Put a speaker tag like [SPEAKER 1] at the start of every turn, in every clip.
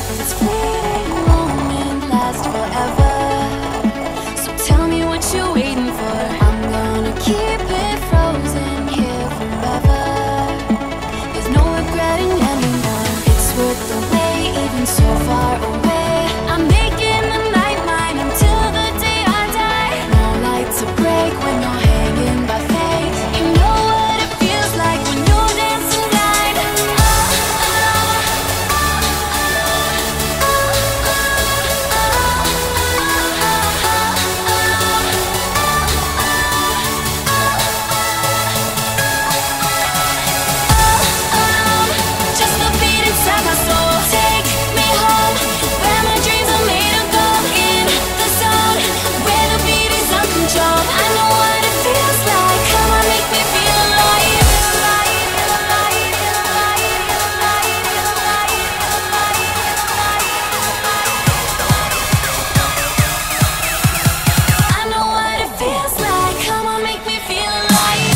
[SPEAKER 1] This fleeting moment lasts forever. So tell me what you're waiting for. I'm gonna keep it frozen here forever. There's no regretting anymore. It's worth the wait, even so far away. I'm making the night mine until the day I die. No light to break when you're hanging by faith. You know what it feels like when you're dancing blind. Just the beat inside my soul. Take me home, where my dreams are made of gold. In the zone, where the beat is uncontrolled. I know what it feels like. Come on, make me feel alive. I know what it feels like. Come on, make me feel alive.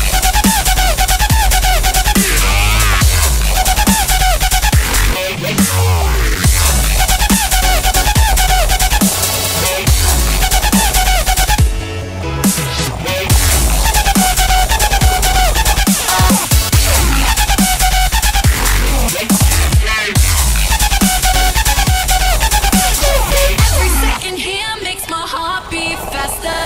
[SPEAKER 1] Every second here makes my heart beat faster.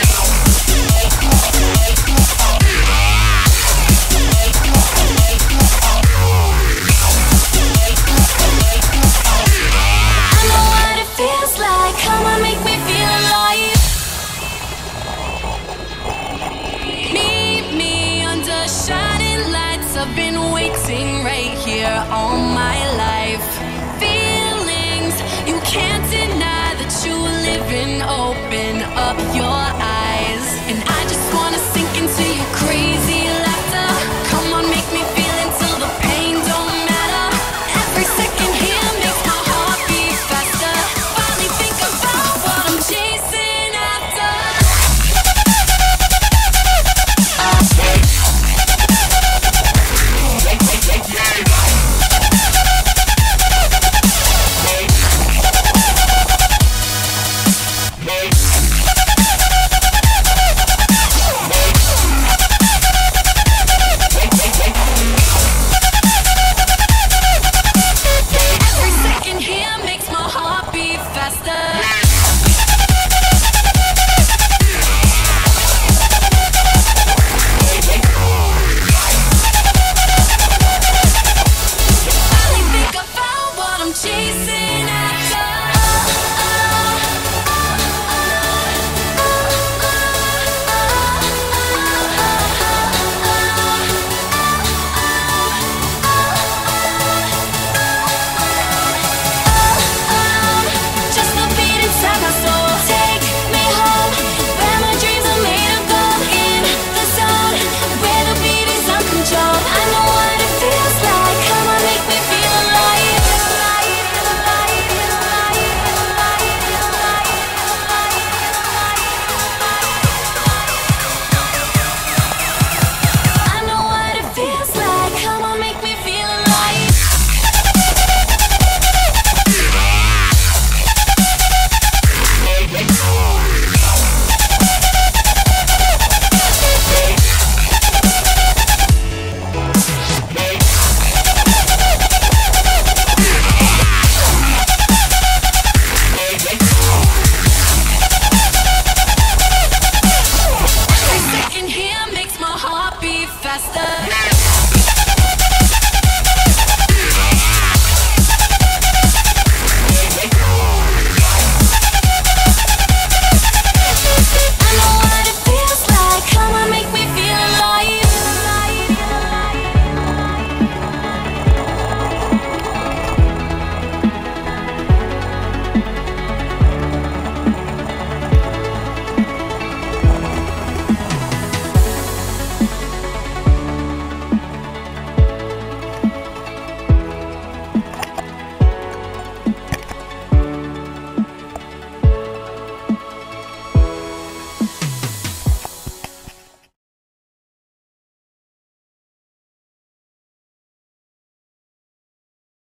[SPEAKER 1] I know what it feels like. Come on, make me feel alive. Meet me under shining lights. I've been waiting right here all